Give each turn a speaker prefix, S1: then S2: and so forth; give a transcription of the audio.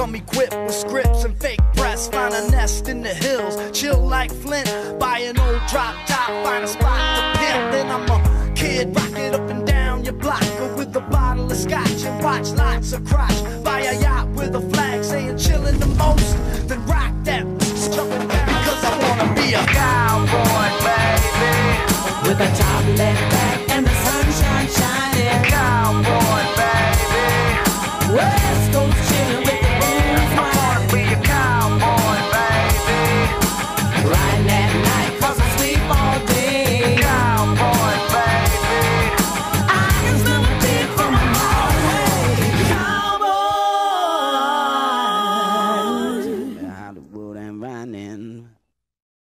S1: come equipped with scripts and fake press. Find a nest in the hills, chill like Flint. Buy an old drop top, find a spot to pimp. Then I'm a kid, rock it up and down your block with a bottle of scotch and watch lots of crotch. Buy a yacht with a flag saying chillin' the most. Then rock that, jumping down because I wanna be a cowboy, baby.
S2: With a top left back and the sunshine shining.
S1: Cowboy, baby.
S2: West Coast chillin' with the blues.
S1: I wanna be a cowboy, baby.
S2: Riding that night.